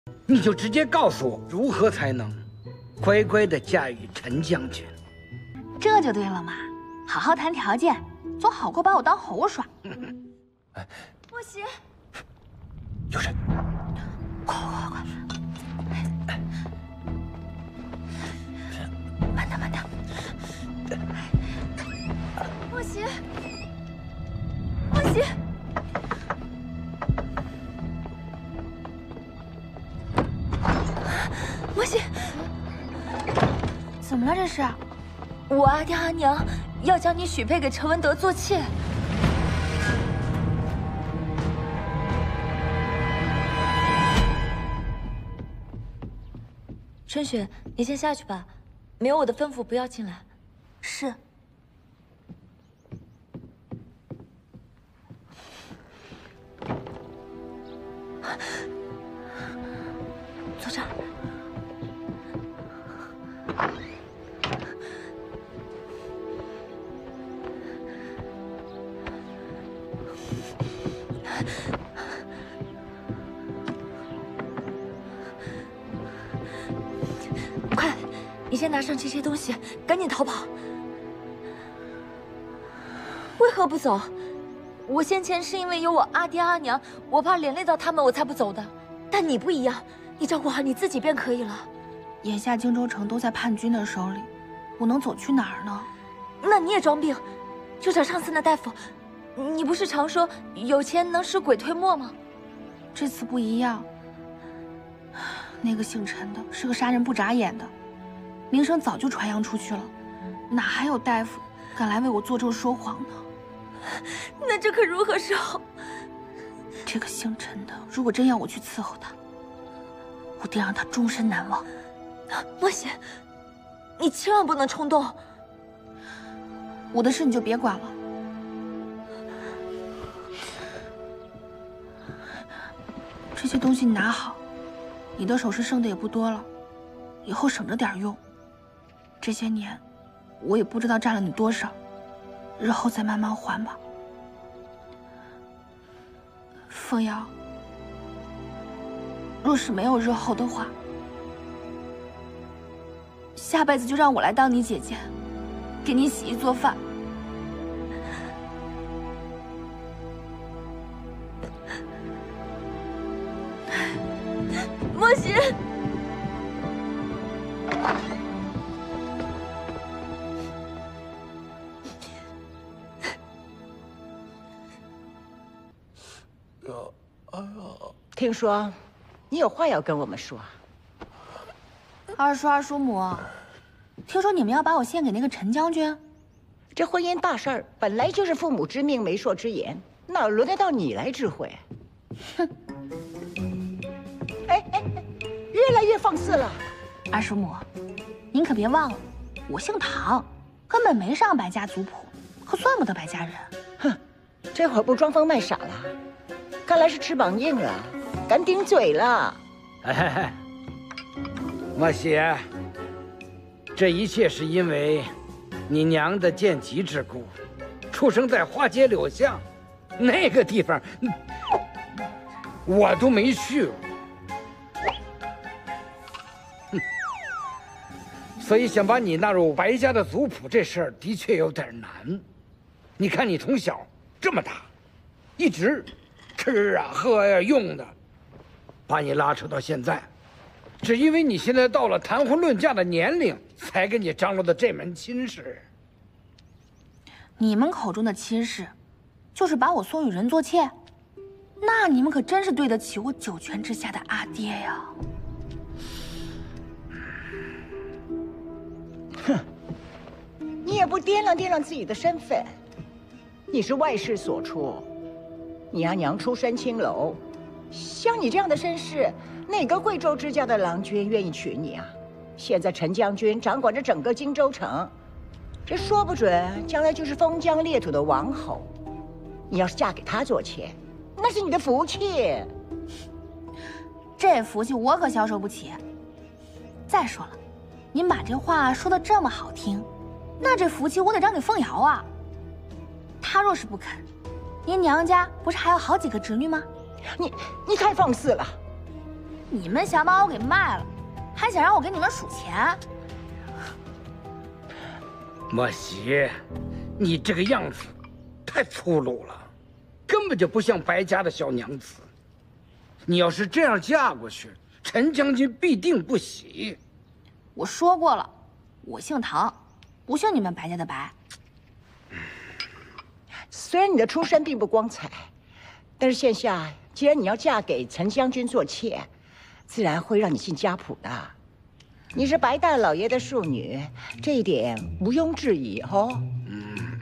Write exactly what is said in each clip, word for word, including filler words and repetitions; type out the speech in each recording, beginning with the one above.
你就直接告诉我如何才能乖乖的驾驭陈将军。 这就对了嘛，好好谈条件，总好过把我当猴耍。 哎， 莫邪， 有人！ 快快快！慢点慢点。莫邪，莫邪。 莫邪，怎么了？这是？ 我阿爹阿娘要将你许配给陈文德做妾。春雪，你先下去吧，没有我的吩咐不要进来。 是。坐这儿。 快，你先拿上这些东西，赶紧逃跑。为何不走？我先前是因为有我阿爹阿娘，我怕连累到他们，我才不走的。但你不一样，你照顾好你自己便可以了。 眼下荆州城都在叛军的手里，我能走去哪儿呢？ 那你也装病，就找上次那大夫。你不是常说有钱能使鬼推磨吗？ 这次不一样。那个姓陈的是个杀人不眨眼的，名声早就传扬出去了，哪还有大夫敢来为我做咒说谎呢？ 那这可如何是好？ 这个姓陈的，如果真要我去伺候他，我定让他终身难忘。 莫邪，你千万不能冲动。 我的事你就别管了。这些东西你拿好，你的首饰剩的也不多了，以后省着点用。这些年，我也不知道占了你多少，日后再慢慢还吧。凤瑶，若是没有日后的话，下辈子就让我来当你姐姐，给你洗衣做饭。 莫邪， 听说你有话要跟我们说。 二叔、二叔母，听说你们要把我献给那个陈将军？ 这婚姻大事儿本来就是父母之命、媒妁之言，哪轮得到你来指挥？哼！哎哎哎，越来越放肆了。 二叔母，您可别忘了，我姓唐，根本没上白家族谱，可算不得白家人。 哼，这会儿不装疯卖傻了，看来是翅膀硬了，敢顶嘴了。 哎，莫邪，这一切是因为你娘的贱籍之故，出生在花街柳巷，那个地方我都没去过。所以想把你纳入白家的族谱这事儿的确有点难。你看你从小这么大，一直吃啊喝呀、啊、用的，把你拉扯到现在，只因为你现在到了谈婚论嫁的年龄，才给你张罗的这门亲事。 你们口中的亲事，就是把我送与人做妾？那你们可真是对得起我九泉之下的阿爹呀！ 哼，你也不掂量掂量自己的身份，你是外室所出，你阿娘出身青楼，像你这样的身世，哪个贵州之家的郎君愿意娶你啊？现在陈将军掌管着整个荆州城，这说不准将来就是封疆裂土的王侯。你要是嫁给他做妾，那是你的福气。 这福气我可消受不起。再说了，您把这话说的这么好听，那这福气我得让给凤瑶啊。她若是不肯，您娘家不是还有好几个侄女吗？ 你你太放肆了！ 你们想把我给卖了，还想让我给你们数钱？ 莫喜，你这个样子太粗鲁了，根本就不像白家的小娘子。你要是这样嫁过去，陈将军必定不喜。 我说过了，我姓唐，不姓你们白家的白。 虽然你的出身并不光彩，但是现下既然你要嫁给陈将军做妾，自然会让你进家谱的。你是白大老爷的庶女，这一点毋庸置疑哦。 嗯，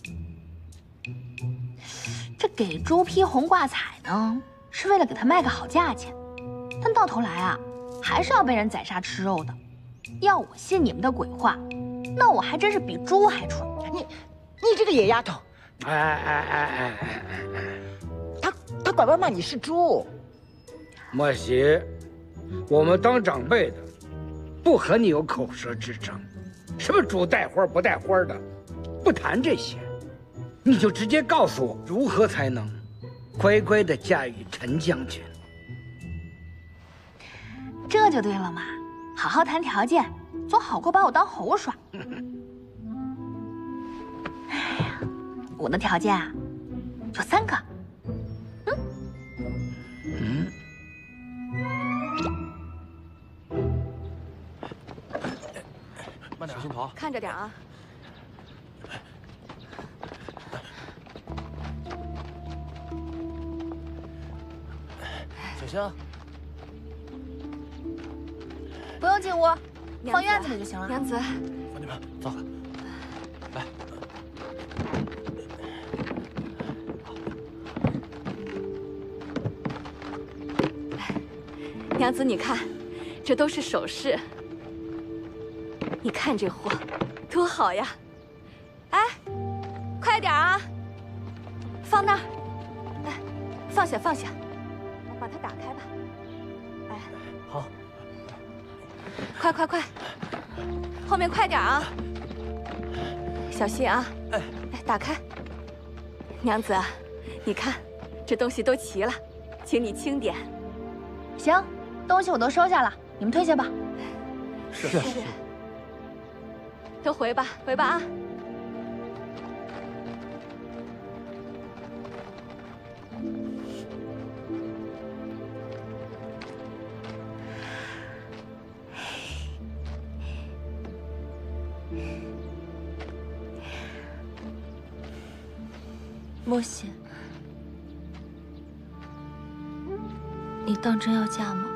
这给周批红挂彩呢，是为了给他卖个好价钱，但到头来啊，还是要被人宰杀吃肉的。要我信你们的鬼话，那我还真是比猪还蠢。 你，你这个野丫头！ 哎哎哎哎哎哎！ 他他拐弯骂你是猪。 莫喜，我们当长辈的，不和你有口舌之争。什么猪带花不带花的，不谈这些，你就直接告诉我如何才能乖乖的嫁与陈将军。 这就对了嘛，好好谈条件，总好过把我当猴耍。哎呀，我的条件啊，有三个。嗯嗯。 慢点，小心跑， 看着点啊！ 小心啊！ 不用进屋，放院子里就行了。 娘子， 放你们走，来。 娘子，你看，这都是首饰。你看这货，多好呀！哎，快点啊！放那儿，哎，放下放下，把它打开吧。哎， 好， 快快快，后面快点啊！小心啊！哎，哎，打开。娘子，你看，这东西都齐了，请你清点。 行，东西我都收下了，你们退下吧。 是是。都回吧，回吧啊！莫喜，你当真要嫁吗？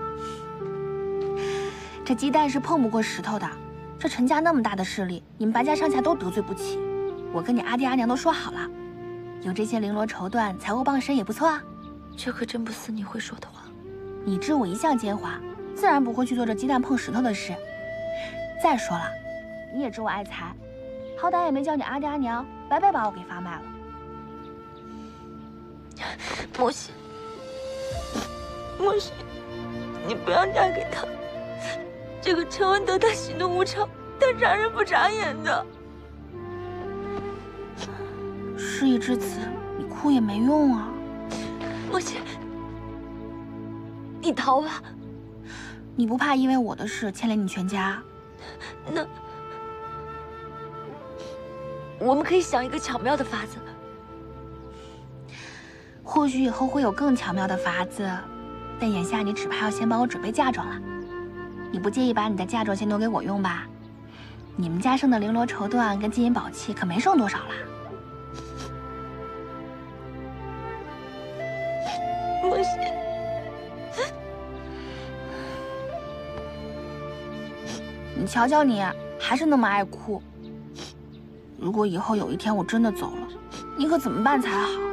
这鸡蛋是碰不过石头的。这陈家那么大的势力，你们白家上下都得罪不起。我跟你阿爹阿娘都说好了，有这些绫罗绸缎，财货傍身也不错啊。 这可真不似你会说的话。 你知我一向奸猾，自然不会去做这鸡蛋碰石头的事。再说了，你也知我爱财，好歹也没叫你阿爹阿娘白白把我给发卖了。 莫喜，莫喜，你不要嫁给他。这个陈文德他喜怒无常，他察人不察眼的。 事已至此，你哭也没用啊。 莫喜，你逃吧。 你不怕因为我的事牵连你全家？ 那我们可以想一个巧妙的法子。 或许以后会有更巧妙的法子，但眼下你只怕要先帮我准备嫁妆了。你不介意把你的嫁妆先挪给我用吧？你们家剩的绫罗绸缎跟金银宝器可没剩多少了。 莫喜， 你瞧瞧你，还是那么爱哭。如果以后有一天我真的走了，你可怎么办才好？